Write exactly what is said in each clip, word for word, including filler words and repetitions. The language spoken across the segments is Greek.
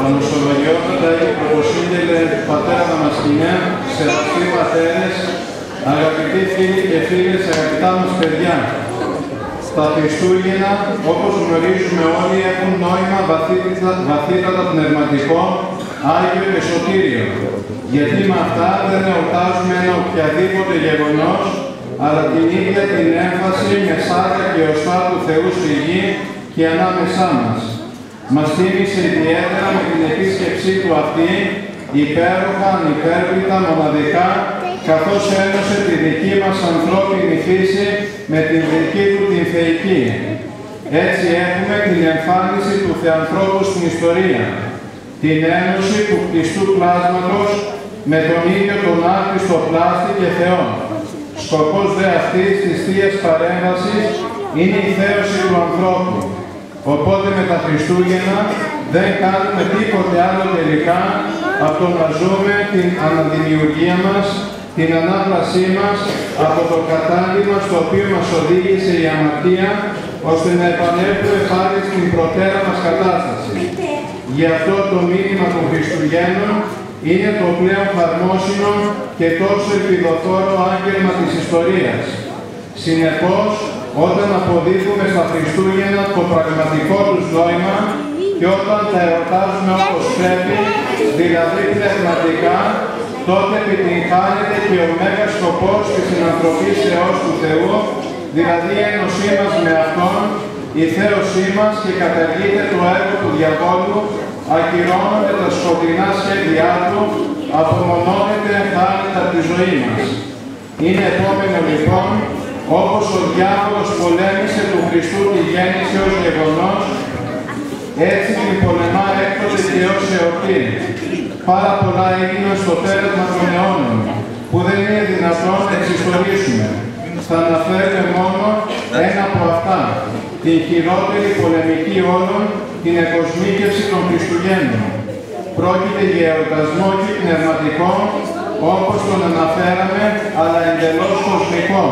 Πανοσολογιότατα ή πρωτοσύγγελε πατέρα Δαμασκηνέα, σεβαστοί πατέρες, αγαπητοί φίλοι και φίλες, αγαπητά μας παιδιά. Τα Χριστούγεννα, όπως γνωρίζουμε όλοι, έχουν νόημα βαθύτατα πνευματικό, Άγιο και Σωτήριο. Γιατί με αυτά δεν εορτάζουμε ένα οποιαδήποτε γεγονός, αλλά την ίδια την έμφαση με σάρκα και οστά του Θεού στη γη και ανάμεσά μας. Μας θύμισε ιδιαίτερα με την επίσκεψή του αυτή, υπέροχα, ανυπέρβλητα, μοναδικά, καθώς ένωσε τη δική μας ανθρώπινη φύση με την δική του την θεϊκή. Έτσι έχουμε την εμφάνιση του Θεανθρώπου στην ιστορία, την ένωση του κτιστού πλάσματος με τον ίδιο τον άκτιστο πλάστη και Θεό. Σκοπός δε αυτής της Θείας παρέμβασης είναι η θέωση του ανθρώπου. Οπότε με τα Χριστούγεννα δεν κάνουμε τίποτε άλλο τελικά από το να ζούμε την αναδημιουργία μας, την ανάπλασή μας από το κατάντημα στο οποίο μας οδήγησε η αμαρτία, ώστε να επανέλθουμε πάλι στην προτέρα μας κατάσταση. Γι' αυτό το μήνυμα των Χριστουγέννων είναι το πλέον χαρμόσυνο και τόσο επιδοφόρο άγγελμα της ιστορίας. Συνεπώς, όταν αποδίδουμε στα Χριστούγεννα το πραγματικό τους νόημα και όταν τα εορτάζουμε όπως πρέπει, δηλαδή πνευματικά, τότε επιτυγχάνεται και ο μέγας σκοπός της συνανθρωπίσεως του Θεού, δηλαδή η ένωσή μας με Αυτόν, η θέωσή μας, και καταργείται το έργο του διαβόλου, ακυρώνονται τα σκοτεινά σχέδιά του, απομονώνεται ενθάρρυντα από τη ζωή μας. Είναι επόμενο λοιπόν, όπως ο διάβολος πολέμησε του Χριστού τη γέννηση ως γεγονός, έτσι την πολεμά έκτοτε και ως εορτή. Πάρα πολλά έγιναν στο πέρασμα των αιώνων, που δεν είναι δυνατόν να εξιστορήσουμε. Θα αναφέρουμε μόνο ένα από αυτά, την χειρότερη πολεμική όλων, την εκοσμίκευση των Χριστουγέννων. Πρόκειται για εορτασμό και πνευματικό, όπως τον αναφέραμε, αλλά εντελώς κοσμικό.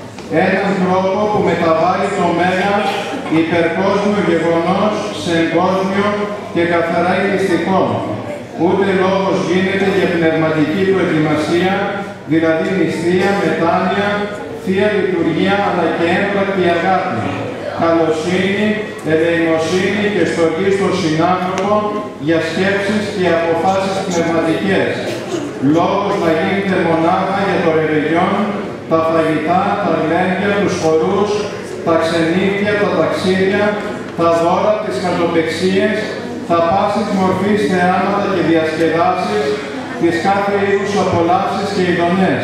Έναν τρόπο που μεταβάλλει το μέγα υπερκόσμιο γεγονός σε εγκόσμιο και καθαρά ηθιστικό. Ούτε λόγος γίνεται για πνευματική προετοιμασία, δηλαδή νηστεία, μετάνοια, θεία λειτουργία, αλλά και έμπρακτη αγάπη, καλοσύνη, ελεημοσύνη και στοργή στον συνάνθρωπο για σκέψεις και αποφάσεις πνευματικές. Λόγος να γίνεται μονάχα για το ρεβεγιόν, τα φαγητά, τα γλέντια, τους χορούς, τα ξενύχια, τα ταξίδια, τα δώρα, τις χαρτοπεξίες, τα πάσης μορφής θεάματα και διασκεδάσεις, τις κάθε είδους απολαύσεις και ειδονές.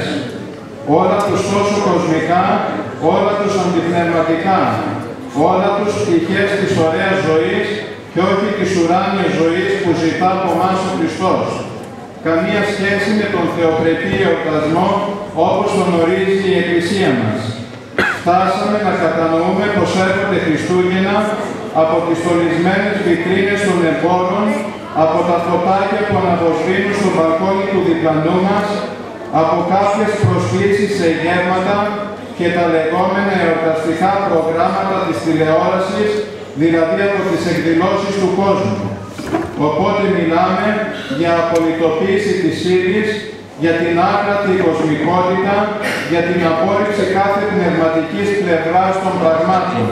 Όλα τους τόσο κοσμικά, όλα τους αντιπνευματικά, όλα τους πτυχές της ωραίας ζωής και όχι της ουράνιας ζωής που ζητά από εμάς ο Χριστός. Καμία σχέση με τον θεοπρεπή εορτασμό όπως τον ορίζει η Εκκλησία μας. Φτάσαμε να κατανοούμε πως έρχονται Χριστούγεννα από τις στολισμένες βιτρίνες των εμπόρων, από τα φωτάκια που αναβοσβήνουν στο μπαλκόνι του διπλανού μας, από κάποιες προσκλήσεις σε γεύματα και τα λεγόμενα εορταστικά προγράμματα της τηλεόρασης, δηλαδή από τις εκδηλώσεις του κόσμου. Οπότε μιλάμε για απολυτοποίηση της ύλης, για την άκρατη κοσμικότητα, για την απόρριψη κάθε πνευματικής πλευράς των πραγμάτων.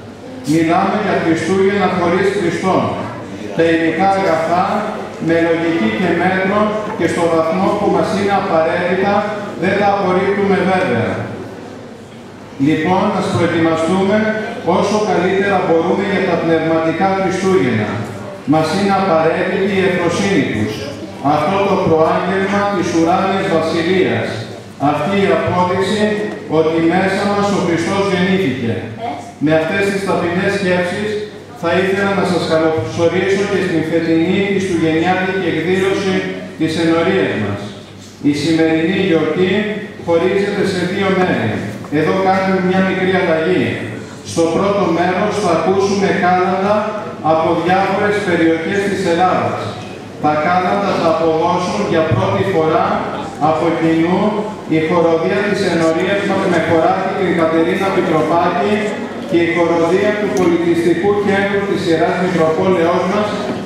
Μιλάμε για Χριστούγεννα χωρίς Χριστό. Τα υλικά αγαθά, με λογική και μέτρο και στο βαθμό που μας είναι απαραίτητα, δεν τα απορρίπτουμε βέβαια. Λοιπόν, ας προετοιμαστούμε όσο καλύτερα μπορούμε για τα πνευματικά Χριστούγεννα. Μας είναι απαραίτητη η ευφροσύνη τους. Αυτό το προάγγελμα της ουράνιας βασιλείας. Αυτή η απόδειξη ότι μέσα μας ο Χριστός γεννήθηκε. Με αυτές τις ταπεινές σκέψεις θα ήθελα να σας καλωσορίσω και στην φετινή χριστουγεννιάτικη εκδήλωση της ενορίας μας. Η σημερινή γιορτή χωρίζεται σε δύο μέρη. Εδώ κάνουμε μια μικρή αλλαγή. Στο πρώτο μέρος θα ακούσουμε κάλαντα από διάφορες περιοχές της Ελλάδας. Τα κάλαντα θα αποδώσουν για πρώτη φορά από κοινού η χοροδία της ενορίας μας με χοράκι την Κατερίνα Πιτροπάκη και η χοροδία του Πολιτιστικού Κέντρου της Ιεράς Μητροπόλεως μας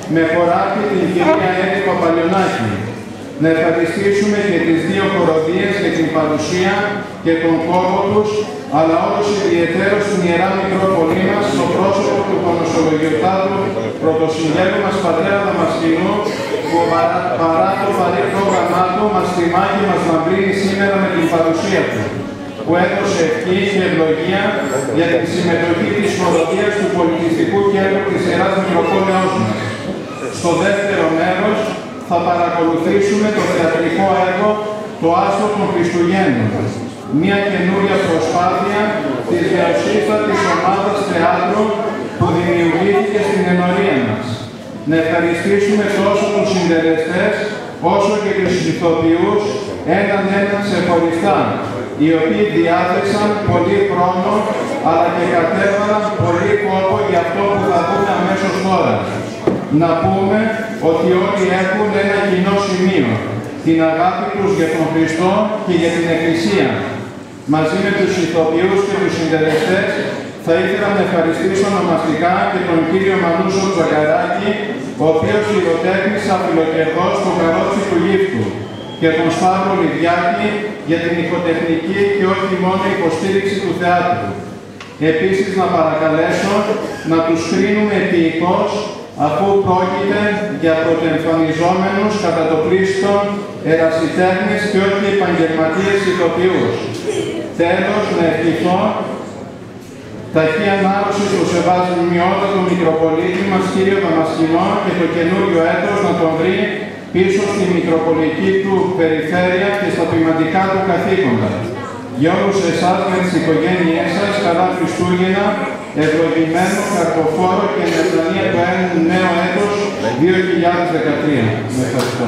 με χωράφι την κυρία Έλλη Παπαλιονάκη. Να ευχαριστήσουμε και τις δύο χοροδίες για την παρουσία και τον κόπο τους, αλλά όλος ιδιαιτέρως στην Ιερά Μητρόπολη μας, στο πρόσωπο του Κονοσολογιοτάτου Πρωτοσυγγέλου μας Πατέρα Δαμασκηνού, που παρά, παρά το βαρύ πρόγραμμά του μας τιμά και μας λαμπρύνει σήμερα με την παρουσία του, που έδωσε ευχή και ευλογία για τη συμμετοχή της χοροδίας του Πολιτιστικού Κέντρου της Ιεράς Μητροπόλεως μας. Στο δεύτερο μέρος θα παρακολουθήσουμε το θεατρικό έργο «Το Άστρο των Χριστουγέννων», μια καινούρια προσπάθεια της νεοσύστατης ομάδας θεάτρου που δημιουργήθηκε στην ενορία μας. Να ευχαριστήσουμε τόσο τους συντελεστές όσο και τους ηθοποιούς έναν έναν ξεχωριστά, οι οποίοι διάθεσαν πολύ χρόνο αλλά και κατέβαλαν πολύ κόπο για αυτό που θα δούμε αμέσως τώρα. Να πούμε ότι όλοι έχουν ένα κοινό σημείο, την αγάπη τους για τον Χριστό και για την Εκκλησία. Μαζί με τους ηθοποιούς και τους συντελεστές θα ήθελα να ευχαριστήσω ονομαστικά και τον κύριο Μανούσο Τζακαράκη, ο οποίος χειροτέχνησε αφιλοκερδώς το καρότσι του γύφτου, και τον Σταύρο Λιδιάκη για την ηχοτεχνική και όχι μόνο υποστήριξη του θεάτρου. Επίσης να παρακαλέσω να τους κρίνουμε επίοικος, αφού πρόκειται για πρωτοεμφανιζόμενους κατά το πλήστον ερασιτέχνες και όχι επαγγελματίες ηθοποιούς. Τέλος, να ευχηθώ ταχύ ανάρρωση στο σεβασμιότατο Μητροπολίτη μας κύριο Δαμασκηνό και το καινούριο έτος να τον βρει πίσω στη Μητροπολική του περιφέρεια και στα ποιηματικά του καθήκοντα. Για όλους εσάς με τις οικογένειές σας, καλά Χριστούγεννα, ευλογημένο, καρποφόρο και μετανία του νέο έτος δύο χιλιάδες δεκατρία. Με ευχαριστώ.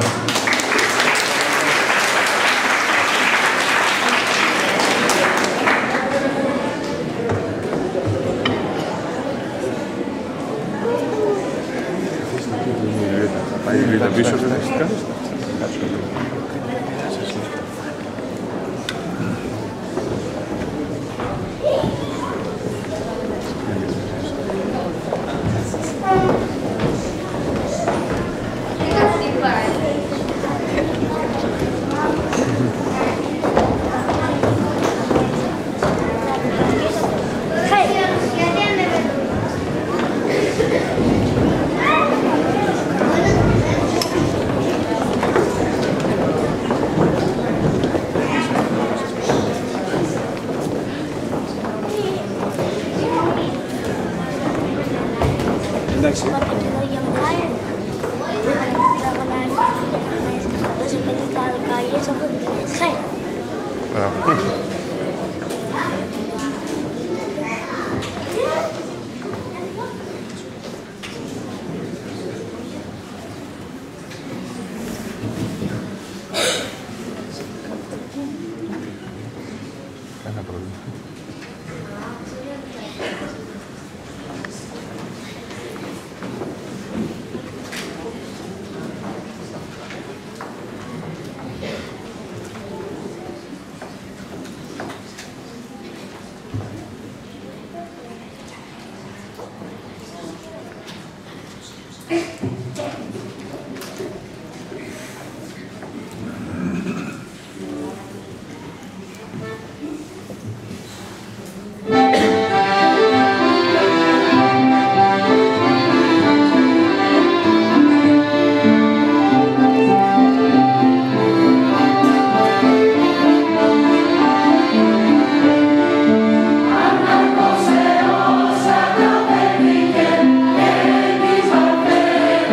Thank you.